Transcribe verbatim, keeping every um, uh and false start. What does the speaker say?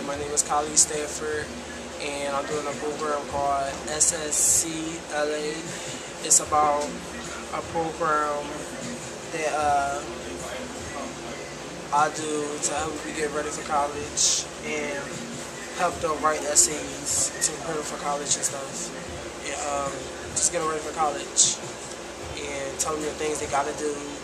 Uh, my name is Khalif Stafford, and I'm doing a program called S S C L A. It's about a program that uh, I do to help you get ready for college and help them write essays to prepare for college and stuff. And um, just get them ready for college and tell them the things they gotta do.